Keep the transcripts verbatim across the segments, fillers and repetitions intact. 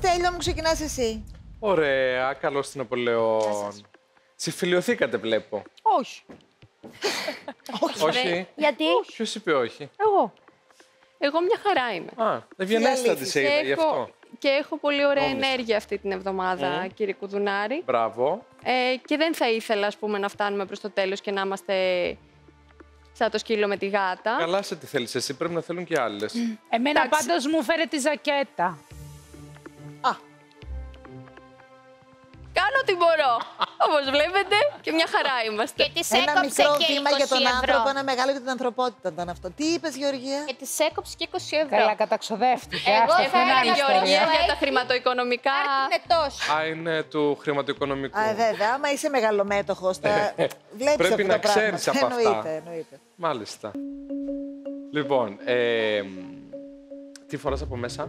Στέλιο μου, ξεκινάς εσύ. Ωραία, καλώς την Απολεών. Συμφιλιωθήκατε, βλέπω. Όχι. Όχι. Όχι. Γιατί? Ποιος είπε όχι? Εγώ. Εγώ μια χαρά είμαι. Α, ευγενέστατη αλήθεια. σε είδα, γι' αυτό. και έχω πολύ ωραία Νόμιζα. ενέργεια αυτή την εβδομάδα, Mm. κύριε Κουδουνάρη. Μπράβο. Ε, και δεν θα ήθελα, ας πούμε, να φτάνουμε προς το τέλος και να είμαστε σαν το σκύλο με τη γάτα. Καλά σε τι θέλεις εσύ, πρέπει να θέλουν και άλλες. Εμένα Εντάξει. πάντως μου φέρε τη ζακέτα. Α, Κάνω ό,τι μπορώ. Όπως βλέπετε, και μια χαρά είμαστε. Και της ένα έκοψε μικρό και βήμα για τον είκοσι άνθρωπο, ευρώ. ένα μεγάλο για την ανθρωπότητα ήταν αυτό. Τι είπες, Γεωργία? Και της έκοψε και είκοσι ευρώ. Καλά, καταξοδεύτηκε. Εγώ Αυτό θα είναι έλεγα άλλη να Γεωργία, ιστορία. για τα χρηματοοικονομικά. Είναι τόσο. Α, είναι του χρηματοοικονομικού. Α, βέβαια, άμα είσαι μεγαλομέτωχος, θα βλέπεις Πρέπει αυτό να το πράγμα. ξέρεις από αυτά. Εννοείται, εννοείται. Μάλιστα. Λοιπόν, ε, τι φοράς από μέσα?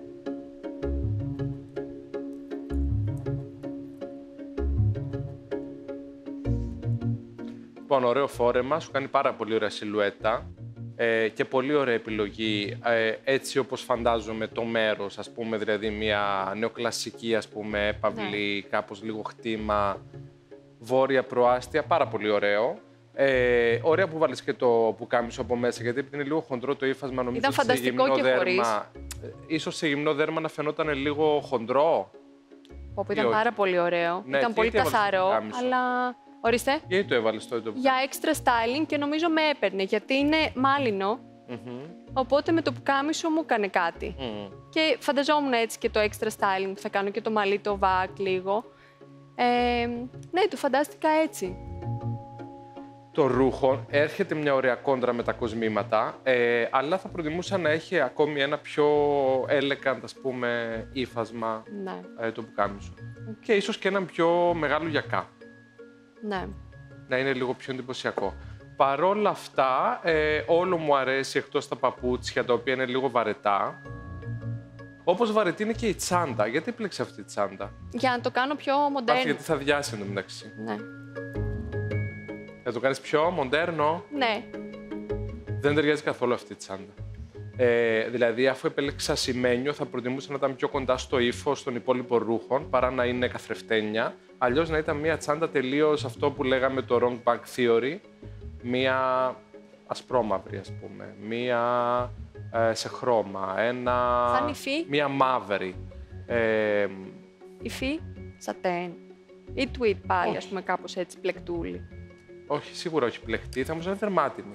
Λοιπόν, ωραίο φόρεμα, σου κάνει πάρα πολύ ωραία σιλουέτα ε, και πολύ ωραία επιλογή, ε, έτσι όπως φαντάζομαι το μέρος, ας πούμε, δηλαδή μια νεοκλασική, ας πούμε, έπαυλη, κάπως λίγο χτήμα, βόρεια προάστια, πάρα πολύ ωραίο. Ε, ωραία που βάλεις και το πουκάμισο από μέσα, γιατί επειδή είναι λίγο χοντρό το ύφασμα, νομίζω Ήταν σε φανταστικό γυμνό και δέρμα, χωρίς. ε, ίσως σε γυμνό δέρμα να φαινόταν λίγο χοντρό. Όπου Ή ήταν όχι. πάρα πολύ ωραίο. Ναι, ήταν τι- πολύ τι έβαλες στο καθαρό, πουκάμισο? αλλά... Ορίστε. Γιατί το έβαλες το έντοπο? Για extra styling και νομίζω με έπαιρνε, γιατί είναι μάλινο, οπότε με το πουκάμισο μου έκανε κάτι. Και φανταζόμουν έτσι και το extra styling που θα κάνω και το μαλλί, το βακ λίγο. Ε, ναι, το φαντάστηκα έτσι. Το ρούχο έρχεται μια ωραία κόντρα με τα κοσμήματα, ε, αλλά θα προτιμούσα να έχει ακόμη ένα πιο elegant, ας πούμε, ύφασμα Ναι, ε, το πουκάμισο. Και ίσως και έναν πιο μεγάλο γιακά. ναι. Να είναι λίγο πιο εντυπωσιακό. Παρόλα αυτά, ε, όλο μου αρέσει εκτός τα παπούτσια, τα οποία είναι λίγο βαρετά. Όπως βαρετή είναι και η τσάντα. Γιατί έπλεξε αυτή η τσάντα? Για να το κάνω πιο Μάθη, μοντέρνο. γιατί θα διάσει εντω μεταξύ. Ναι. Θα το κάνεις πιο μοντέρνο. Ναι. Δεν ταιριάζει καθόλου αυτή η τσάντα. Ε, δηλαδή, αφού επέλεξα σημαίνιο, θα προτιμούσα να ήταν πιο κοντά στο ύφος των υπόλοιπων ρούχων, παρά να είναι καθρεφτένια. Αλλιώς να ήταν μια τσάντα τελείως αυτό που λέγαμε το wrong back theory. Μια ασπρόμαυρη, ας πούμε. Μια ε, σε χρώμα. Ένα... Σαν υφή. Μια μαύρη. Ε, Υφή, σατέν. Ή tweed πάλι, Όχι. ας πούμε, κάπως έτσι, πλεκτούλη. όχι, σίγουρα όχι πλεχτή, θα μου είναι δερμάτινη.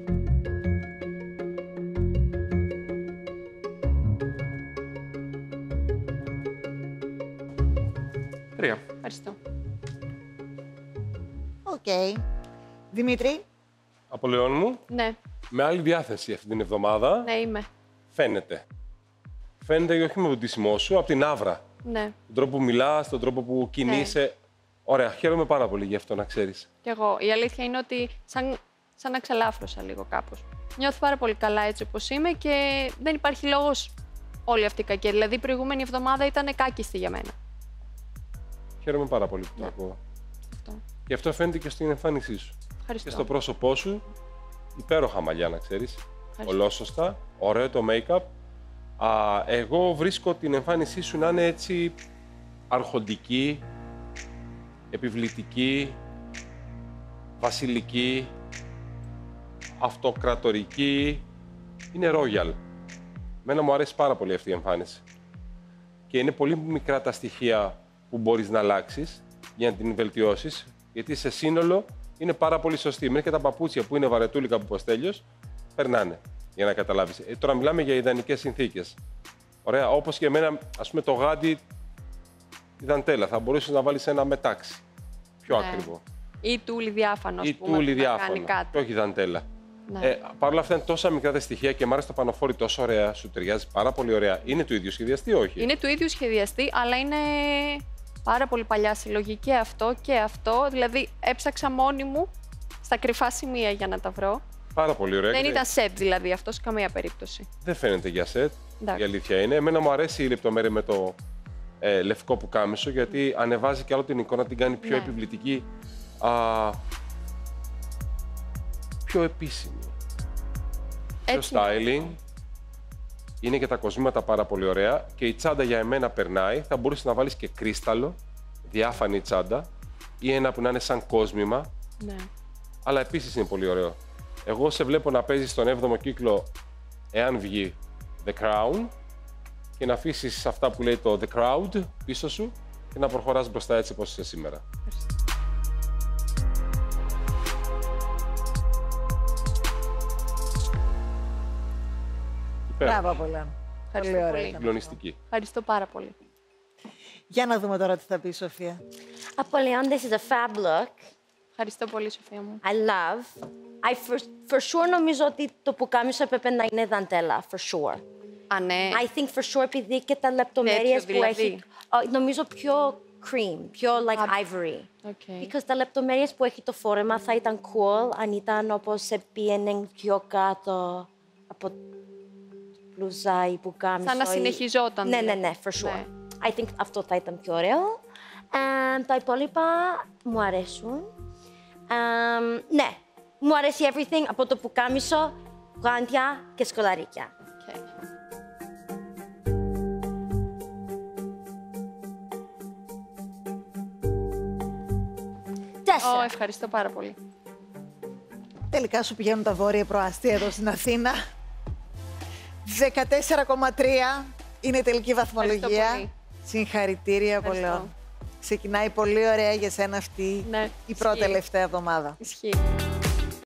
Τρία. Ευχαριστώ. Οκ. Δημήτρη, Απολεόν μου, Ναι, με άλλη διάθεση αυτή την εβδομάδα, ναι είμαι. φαίνεται. Φαίνεται όχι με τον τίσιμό σου, από την άβρα. Ναι, Τον τρόπο που μιλάς, τον τρόπο που κινείσαι. Ωραία, χαίρομαι πάρα πολύ γι' αυτό, να ξέρεις. κι εγώ. Η αλήθεια είναι ότι σαν, σαν να ξελάφρωσα λίγο κάπως. Νιώθω πάρα πολύ καλά έτσι όπως είμαι και δεν υπάρχει λόγος όλη αυτή η κακία. Δηλαδή, η προηγούμενη εβδομάδα ήταν κάκιστη για μένα. Χαίρομαι πάρα πολύ που το Ναι. ακούω. Αυτό. Και αυτό φαίνεται και στην εμφάνισή σου. Ευχαριστώ. Και στο πρόσωπό σου, υπέροχα μαλλιά, να ξέρεις. Ευχαριστώ. Ολόσωστα, ωραίο το make-up. Α, εγώ βρίσκω την εμφάνισή σου να είναι έτσι αρχοντική, επιβλητική, βασιλική, αυτοκρατορική. Είναι royal. Μένα μου αρέσει πάρα πολύ αυτή η εμφάνιση. Και είναι πολύ μικρά τα στοιχεία που μπορείς να αλλάξεις για να την βελτιώσεις, γιατί σε σύνολο είναι πάρα πολύ σωστή. Μέχρι και τα παπούτσια που είναι βαρετούλικα από Ποστέλιος, περνάνε, για να καταλάβεις. Ε, τώρα μιλάμε για ιδανικές συνθήκες. Ωραία, όπως και εμένα, ας πούμε, το γάντι, η δαντέλα, θα μπορούσες να βάλεις ένα μετάξι. Πιο Ναι. ακριβό. Ή τούλι διάφανο, ας Ή πούμε, τούλι που να κάνει διάφανο, κάτι. και όχι δαντέλα. Ναι. Ε, Παρ' όλα αυτά είναι τόσα μικρά τα στοιχεία και μ' άρεσε το πανοφόρι τόσο ωραία, σου ταιριάζει πάρα πολύ ωραία. Είναι του ίδιου σχεδιαστή, όχι? Είναι του ίδιου σχεδιαστή, αλλά είναι πάρα πολύ παλιά συλλογή και αυτό και αυτό. Δηλαδή, έψαξα μόνη μου στα κρυφά σημεία για να τα βρω. Πάρα πολύ ωραία. Δεν Και ήταν σετ δηλαδή αυτό σε καμία περίπτωση. Δεν φαίνεται για σετ. Εντάξει. Η αλήθεια είναι. Εμένα μου αρέσει η λεπτομέρεια με το ε, λευκό πουκάμισο, γιατί ανεβάζει και άλλο την εικόνα, την κάνει πιο Ναι. επιβλητική, α, πιο επίσημη. Πιο Έτσι. styling. Είναι και τα κοσμήματα πάρα πολύ ωραία και η τσάντα για εμένα περνάει. Θα μπορούσε να βάλεις και κρίσταλο, διάφανη τσάντα ή ένα που να είναι σαν κόσμημα. Ναι. Αλλά επίσης είναι πολύ ωραίο. Εγώ σε βλέπω να παίζεις στον έβδομο κύκλο εάν βγει The Crown και να αφήσεις αυτά που λέει το The Crowd πίσω σου και να προχωράς μπροστά έτσι όπως είσαι σήμερα. Μπράβο, Απολέον. Ευχαριστώ Πολύ ωραία. πολύ. ήταν Συγκλονιστική. Ευχαριστώ πάρα πολύ. αυτό. Για να δούμε τώρα τι θα πει η Σοφία. Apollyon, this is a fab look. Ευχαριστώ πολύ, Σοφία μου. I love. I for, for sure νομίζω ότι το πουκάμισο έπρεπε να είναι δαντέλα, for sure. Α, ναι. I think for sure επειδή και τα λεπτομέρειες Τέτοιο που δηλαδή. έχει. Oh, νομίζω πιο cream, πιο like ivory. Okay. Because τα λεπτομέρειες που έχει το φόρεμα θα ήταν cool αν ήταν όπως σε πήγαινε πιο κάτω από μπλουζά ή πουκάμισο. Σαν να ή- συνεχιζόταν. Ναι, ναι, δηλαδή. ναι, for sure. Ναι. I think αυτό θα ήταν πιο ωραίο. And τα υπόλοιπα μου αρέσουν. Um, ναι, μου αρέσει everything από το πουκάμισο, γάντια και σκολαρίκια. Okay. Τέσσερα. Oh, ευχαριστώ πάρα πολύ. Τελικά σου πηγαίνουν τα βόρεια προαστία εδώ στην Αθήνα. δεκατέσσερα κόμμα τρία είναι η τελική βαθμολογία. Ευχαριστώ πολύ. Συγχαρητήρια, Ευχαριστώ. Απολέον. Ξεκινάει πολύ ωραία για σένα αυτή Ναι, η πρώτη ισχύει. τελευταία εβδομάδα. Ισχύει.